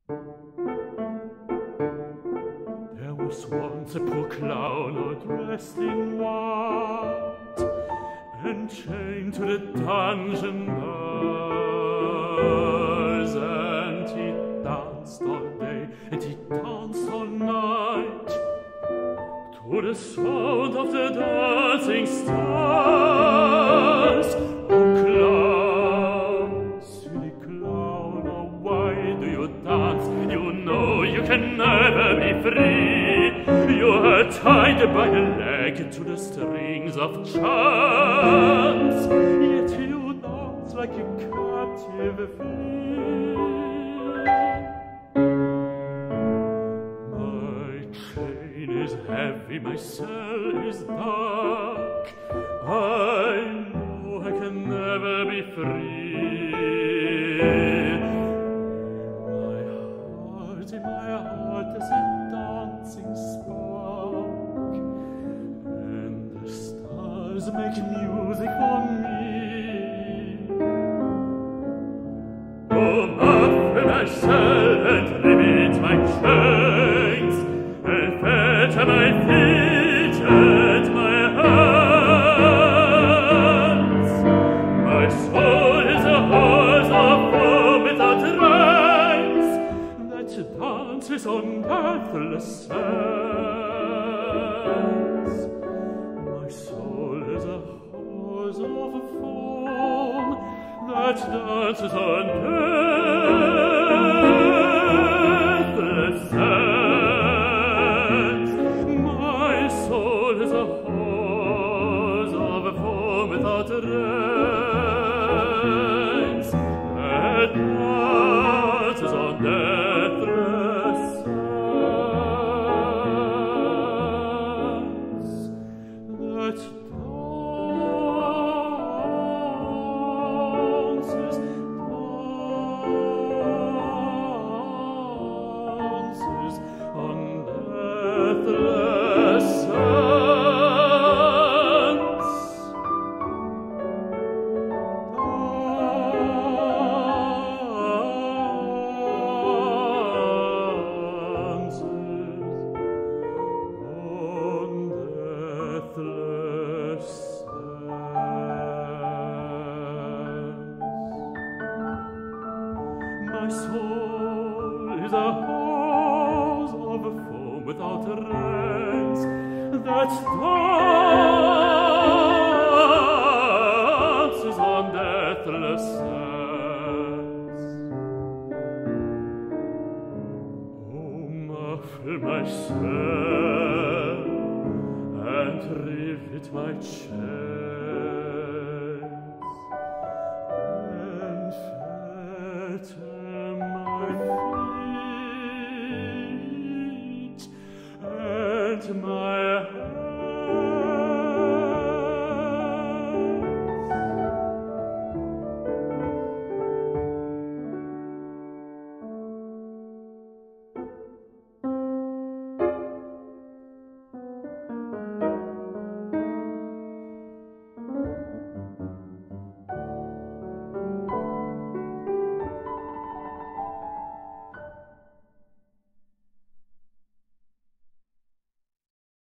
There was once a poor clown all dressed in white and chained to the dungeon bars, and he danced all day and he danced all night to the sound of the dancing stars. Oh clown, silly clown, oh why do you dance? You know you can never be free. You are tied by a leg to the strings of chance, yet you dance like a captive fiend. My chain is heavy, my cell is dark. I know I can never be free. In my heart there's a dancing spark, and the stars make music for me. Oh, muffle myself and rivet my chains, and fetter my feet and my hands. My soul is a horse of foam without reins, that dances on deathless sands. My soul is a horse of foam that dances on deathless sands. My soul is a horse of foam without reins that dances on deathless sands. That dances on deathless sands. Dances on deathless sands. My soul is a horse of foam without reins that dances on deathless sands. Oh, muffle myself and rivet my chains, and fetter my feet and my